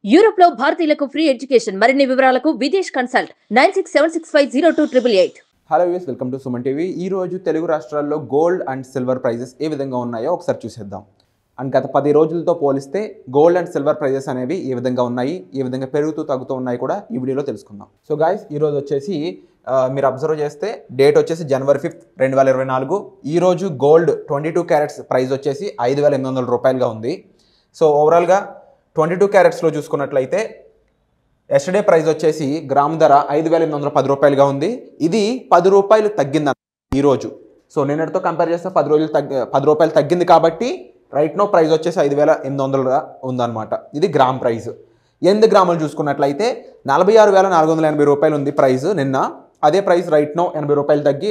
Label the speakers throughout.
Speaker 1: Europe లో భారతీయులకు free education మరిన్ని వివరాలకు Videsh consult 9676502888.
Speaker 2: Hello views, welcome to Suman TV. ఈ రోజు తెలుగు రాష్ట్రాల్లో గోల్డ్ అండ్ సిల్వర్ ప్రైజెస్ ఏ విధంగా ఉన్నాయో ఒకసారి చూసేద్దాం. అండ్ గత 10 రోజులతో పోలిస్తే గోల్డ్ అండ్ సిల్వర్ ప్రైజెస్ అనేవి ఏ విధంగా ఉన్నాయి, ఏ విధంగా పెరుగుతూ తగ్గుతూ ఉన్నాయి కూడా ఈ వీడియోలో తెలుసుకుందాం. సో గాయస్, ఈరోజు వచ్చేసి మీరు అబ్జర్వ్ చేస్తే డేట్ వచ్చేసి జనవరి 5, 2024. ఈరోజు గోల్డ్ 22 క్యారెట్స్ ప్రైస్ వచ్చేసి 5,800 రూపాయలుగా ఉంది. సో ఓవరాల్గా 22 క్యారెట్స్లో చూసుకున్నట్లయితే ఎస్టర్డే ప్రైస్ వచ్చేసి గ్రామ్ ధర 5,810 రూపాయలుగా ఉంది. ఇది 10 రూపాయలు తగ్గింది ఈరోజు. సో నిన్నటితో కంపేర్ చేస్తే 10 రూపాయలు తగ్గింది కాబట్టి రైట్ నో ప్రైస్ వచ్చేసి 5,800గా ఉందన్నమాట. ఇది గ్రామ్ ప్రైస్. 8 గ్రాములు చూసుకున్నట్లయితే 46,480 రూపాయలు ఉంది ప్రైస్ నిన్న. అదే ప్రైస్ రైట్ నో 80 రూపాయలు తగ్గి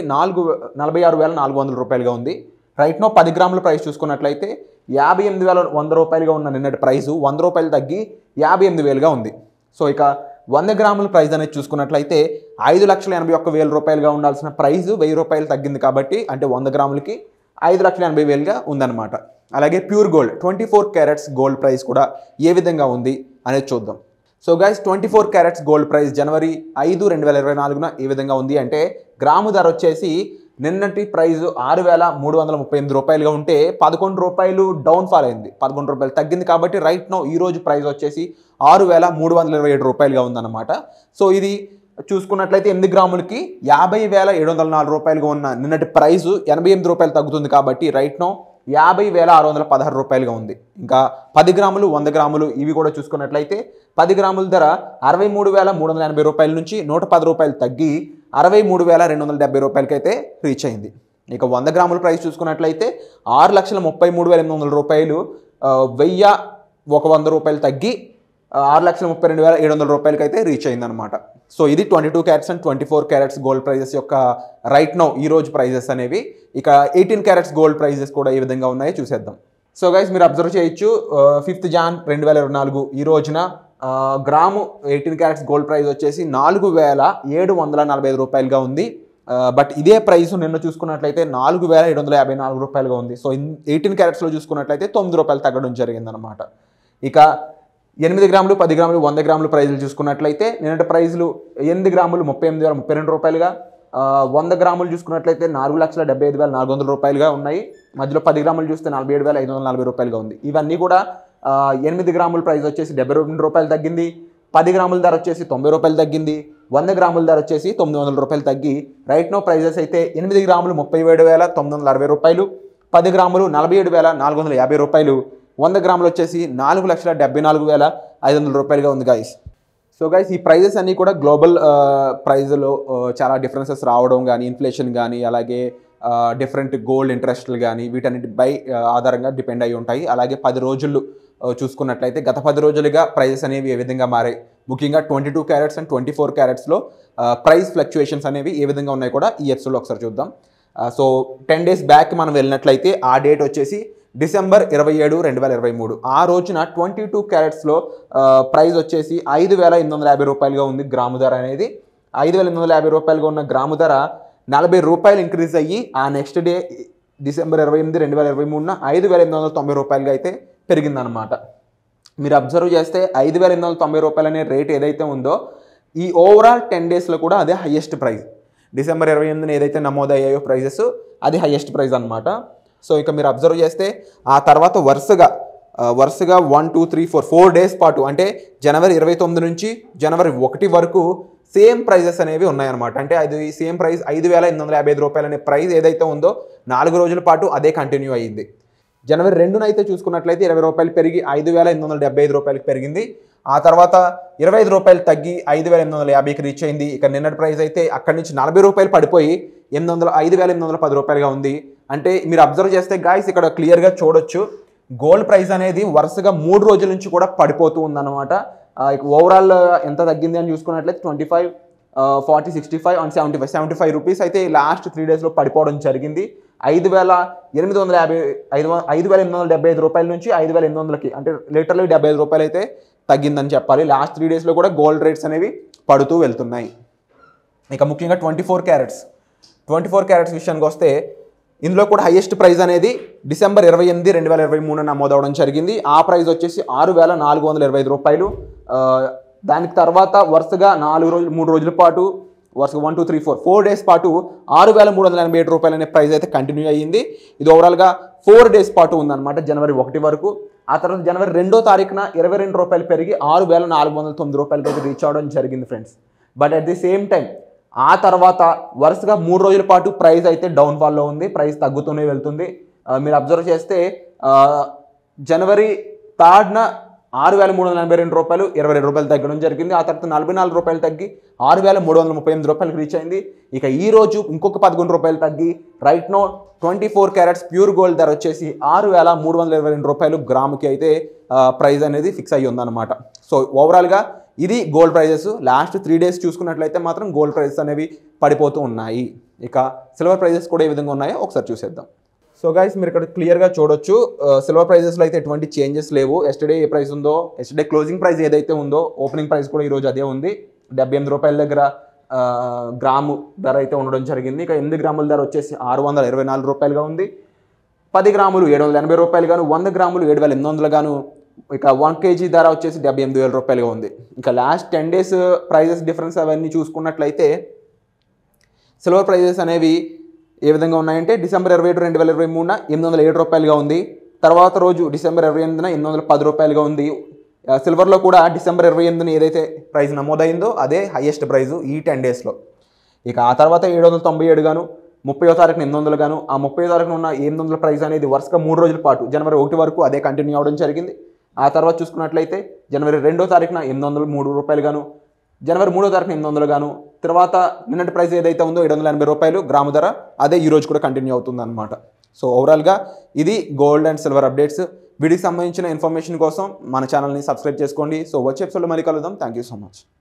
Speaker 2: 46,400 రూపాయలుగా ఉంది. రైట్ నో 10 గ్రాముల ప్రైస్ చూసుకున్నట్లయితే 58,100 రూపాయలుగా ఉన్న నిన్నటి ప్రైసు 100 రూపాయలు తగ్గి 58,000గా ఉంది. సో ఇక 100 గ్రాముల ప్రైస్ అనేది చూసుకున్నట్లయితే 5,81,000 రూపాయలుగా ఉండాల్సిన ప్రైస్ 1,000 రూపాయలు తగ్గింది కాబట్టి, అంటే 100 గ్రాములకి 5,80,000గా ఉందన్నమాట. అలాగే pure gold 24 carats gold price కూడా ఏ విధంగా ఉంది అనేది చూద్దాం. So guys, 24 carats gold price జనవరి 5, 2024న ఏ విధంగా ఉంది అంటే, గ్రాము ధర వచ్చేసి నిన్నటి ప్రైజు 6,338 రూపాయలుగా ఉంటే 11 రూపాయలు డౌన్ ఫాల్ అయింది, 11 రూపాయలు తగ్గింది కాబట్టి రైట్ నో ఈరోజు ప్రైస్ వచ్చేసి 6,327 రూపాయలుగా ఉందన్నమాట. సో ఇది చూసుకున్నట్లయితే 8 గ్రాములకి 50,704 రూపాయలుగా ఉన్న నిన్నటి ప్రైజు 88 రూపాయలు తగ్గుతుంది కాబట్టి రైట్ నో 50,616 రూపాయలుగా ఉంది. ఇంకా 10 గ్రాములు 100 గ్రాములు ఇవి కూడా చూసుకున్నట్లయితే 10 గ్రాముల ధర 63,380 రూపాయల నుంచి 110 రూపాయలు తగ్గి 63,270 రూపాయలకైతే రీచ్ అయింది. ఇక 100 గ్రాముల ప్రైస్ చూసుకున్నట్లయితే 6,33,800 రూపాయలు, 1,100 రూపాయలు తగ్గి 6,32,700 రూపాయలకైతే రీచ్ అయిందనమాట. సో ఇది 22 carats and 24 carats gold prices యొక్క రైట్ నో ఈ రోజు ప్రైజెస్ అనేవి. ఇక 18 క్యారెట్స్ గోల్డ్ ప్రైజెస్ కూడా ఏ విధంగా ఉన్నాయో చూసేద్దాం. సో గైస్, మీరు అబ్జర్వ్ చేయొచ్చు 5 జాన్ 2024 ఈ రోజున గ్రాము 18 క్యారెట్స్ గోల్డ్ ప్రైస్ వచ్చేసి 4,745 రూపాయలుగా ఉంది. బట్ ఇదే ప్రైస్ నిన్న చూసుకున్నట్లయితే 4,754 రూపాయలుగా ఉంది. సో 18 క్యారెట్స్లో చూసుకున్నట్లయితే 9 రూపాయలు తగ్గడం జరిగిందనమాట. ఇక 8 గ్రాములు 10 గ్రాములు 100 గ్రాముల ప్రైజులు చూసుకున్నట్లయితే నిన్నటి ప్రైజులు 8 గ్రాములు 38,032 రూపాయలుగా, 100 గ్రాములు చూసుకున్నట్లయితే 4,75,400 రూపాయలుగా ఉన్నాయి. మధ్యలో 10 గ్రాములు చూస్తే 47,540 రూపాయలుగా ఉంది. ఇవన్నీ కూడా 8 గ్రాముల ప్రైస్ వచ్చేసి 72 రూపాయలు తగ్గింది, 10 గ్రాముల ధర వచ్చేసి 90 రూపాయలు తగ్గింది, 100 గ్రాముల ధర వచ్చేసి 900 రూపాయలు తగ్గి రైట్ నో ప్రైజెస్ అయితే 8 గ్రాములు 37,960 రూపాయలు, 10 గ్రాములు 47,450 రూపాయలు, 100 గ్రాములు వచ్చేసి 4,74,500 రూపాయలుగా ఉంది గైస్. సో గైస్, ఈ ప్రైజెస్ అన్నీ కూడా గ్లోబల్ ప్రైజ్లో చాలా డిఫరెన్సెస్ రావడం కానీ, ఇన్ఫ్లేషన్ కానీ, అలాగే డిఫరెంట్ గోల్డ్ ఇంట్రెస్ట్లు కానీ వీటన్నిటిపై ఆధారంగా డిపెండ్ అయి ఉంటాయి. అలాగే 10 రోజులు చూసుకున్నట్లయితే గత 10 రోజులుగా ప్రైజెస్ అనేవి ఏ విధంగా మారాయి, ముఖ్యంగా 22 క్యారెట్స్ అండ్ 24 క్యారెట్స్లో ప్రైస్ ఫ్లక్చుయేషన్స్ అనేవి ఏ విధంగా ఉన్నాయి కూడా ఈ ఎపిసోడ్లో ఒకసారి చూద్దాం. సో 10 డేస్ బ్యాక్ మనం వెళ్ళినట్లయితే ఆ డేట్ వచ్చేసి డిసెంబర్ 27, 2023. ఆ రోజున 22 క్యారెట్స్లో ప్రైస్ వచ్చేసి 5,850 రూపాయలుగా ఉంది గ్రాము ధర అనేది. 5,850 రూపాయలుగా ఉన్న గ్రాము ధర 40 రూపాయలు ఇంక్రీజ్ అయ్యి ఆ నెక్స్ట్ డే డిసెంబర్ 28, 2023న 5,890 రూపాయలుగా అయితే పెరిగిందనమాట. మీరు అబ్జర్వ్ చేస్తే 5,890 రూపాయలు అనే రేట్ ఏదైతే ఉందో ఈ ఓవరాల్ 10 డేస్లో కూడా అదే హయ్యెస్ట్ ప్రైస్. డిసెంబర్ 28న ఏదైతే నమోదయ్యాయో ప్రైజెస్ అది హయ్యెస్ట్ ప్రైస్ అనమాట. సో ఇక మీరు అబ్జర్వ్ చేస్తే ఆ తర్వాత వరుసగా 1, 2, 3, 4 డేస్ పాటు, అంటే జనవరి 29 నుంచి జనవరి 1 వరకు సేమ్ ప్రైజెస్ అనేవి ఉన్నాయన్నమాట. అంటే అది సేమ్ ప్రైస్ 5,855 రూపాయలు అనే ప్రైస్ ఏదైతే ఉందో 4 రోజుల పాటు అదే కంటిన్యూ అయ్యింది. జనవరి 2న అయితే చూసుకున్నట్లయితే 20 రూపాయలు పెరిగి 5,875 రూపాయలకి పెరిగింది. ఆ తర్వాత 25 రూపాయలు తగ్గి 5,850కి రీచ్ అయింది. ఇక నిన్నటి ప్రైస్ అయితే అక్కడి నుంచి 40 రూపాయలు పడిపోయి 5,810 రూపాయలుగా ఉంది. అంటే మీరు అబ్జర్వ్ చేస్తే గాయస్, ఇక్కడ క్లియర్గా చూడొచ్చు గోల్డ్ ప్రైస్ అనేది వరుసగా 3 రోజుల నుంచి కూడా పడిపోతూ ఉందన్నమాట. ఓవరాల్ ఎంత తగ్గింది అని చూసుకున్నట్లయితే 25, 40, 65 అండ్ 75 రూపీస్ అయితే లాస్ట్ 3 డేస్లో పడిపోవడం జరిగింది. 5,875 రూపాయల నుంచి 5,800కి, అంటే లిటరల్లీ 75 రూపాయలు అయితే తగ్గిందని చెప్పాలి. లాస్ట్ 3 డేస్లో కూడా గోల్డ్ రేట్స్ అనేవి పడుతూ వెళ్తున్నాయి. ఇక ముఖ్యంగా 24 క్యారెట్స్ విషయానికి వస్తే ఇందులో కూడా హైయెస్ట్ ప్రైస్ అనేది డిసెంబర్ 28, 2023 నమోదవడం జరిగింది. ఆ ప్రైస్ వచ్చేసి 6,425 రూపాయలు. దానికి తర్వాత వరుసగా 3 రోజుల పాటు వరుసగా 1, 2, 3, 4 డేస్ పాటు 6,387 రూపాయలు అనే ప్రైస్ అయితే కంటిన్యూ అయ్యింది. ఇది ఓవరాల్గా 4 డేస్ పాటు ఉందన్నమాట, జనవరి 1 వరకు. ఆ తర్వాత జనవరి 2వ తారీఖున 22 రూపాయలు పెరిగి 6,409 రూపాయలకి అయితే రీచ్ అవ్వడం జరిగింది friends. But at the same time ఆ తర్వాత వరుసగా 3 రోజుల పాటు ప్రైస్ అయితే డౌన్ఫాల్లో ఉంది, ప్రైస్ తగ్గుతూనే వెళ్తుంది. మీరు అబ్జర్వ్ చేస్తే జనవరి 3న 6,382 రూపాయలు 22 రూపాయలు తగ్గడం జరిగింది. ఆ తర్వాత 44 రూపాయలు తగ్గి 6,338 రూపాయలకు రీచ్ అయింది. ఇక ఈ రోజు ఇంకొక 11 రూపాయలు తగ్గి right now 24 carats pure gold ధర వచ్చేసి 6,322 రూపాయలు గ్రాముకి అయితే ప్రైస్ అనేది ఫిక్స్ అయ్యి ఉందన్నమాట. సో ఓవరాల్గా ఇది గోల్డ్ ప్రైజెస్. లాస్ట్ 3 డేస్ చూసుకున్నట్లయితే మాత్రం గోల్డ్ ప్రైజెస్ అనేవి పడిపోతూ ఉన్నాయి. ఇక సిల్వర్ ప్రైజెస్ కూడా ఏ విధంగా ఉన్నాయో ఒకసారి చూసేద్దాం. సో గైస్, మీరు ఇక్కడ క్లియర్గా చూడొచ్చు, సిల్వర్ ప్రైజెస్లో అయితే ఎటువంటి చేంజెస్ లేవు. ఎస్టర్డే ఏ ప్రైస్ ఉందో, ఎస్టర్డే క్లోజింగ్ ప్రైస్ ఏదైతే ఉందో ఓపెనింగ్ ప్రైస్ కూడా ఈరోజు అదే ఉంది. 78 రూపాయల దగ్గర గ్రాము ధర అయితే ఉండడం జరిగింది. ఇక 8 గ్రాముల ధర వచ్చేసి 624 రూపాయలుగా ఉంది. 10 గ్రాములు 780 రూపాయలు గాను, 100 గ్రాములు 7,800 గాను, ఇక 1 kg ధర వచ్చేసి 78,000 రూపాయలుగా ఉంది. ఇక లాస్ట్ 10 డేస్ ప్రైజెస్ డిఫరెన్స్ అవన్నీ చూసుకున్నట్లయితే సిల్వర్ ప్రైజెస్ అనేవి ఏ విధంగా ఉన్నాయంటే డిసెంబర్ 27, 2023 807 రూపాయలుగా ఉంది. తర్వాత రోజు డిసెంబర్ 28న 810 రూపాయలుగా ఉంది. సిల్వర్లో కూడా డిసెంబర్ 28న ఏదైతే ప్రైస్ నమోదైందో అదే హైయెస్ట్ ప్రైజు ఈ 10 డేస్లో. ఇక ఆ తర్వాత 797 గాను, 30వ తారీఖున 800 గాను, ఆ 30వ తారీఖున ఉన్న 800 ప్రైస్ అనేది వరుసగా 3 రోజుల పాటు జనవరి 1 వరకు అదే కంటిన్యూ అవ్వడం జరిగింది. ఆ తర్వాత చూసుకున్నట్లయితే జనవరి 2వ తారీఖున 803 రూపాయలు గాను, జనవరి 3వ తారీఖున 800 గాను, తర్వాత నిన్నటి ప్రైస్ ఏదైతే ఉందో 780 రూపాయలు గ్రాము ధర అదే ఈ రోజు కూడా కంటిన్యూ అవుతుంది అనమాట. సో ఓవరాల్గా ఇది గోల్డ్ అండ్ సిల్వర్ అప్డేట్స్. వీటికి సంబంధించిన ఇన్ఫర్మేషన్ కోసం మన ఛానల్ని సబ్స్క్రైబ్ చేసుకోండి. సో వచ్చే ఎపిసోడ్లో మళ్ళీ కలుద్దాం. Thank you so much.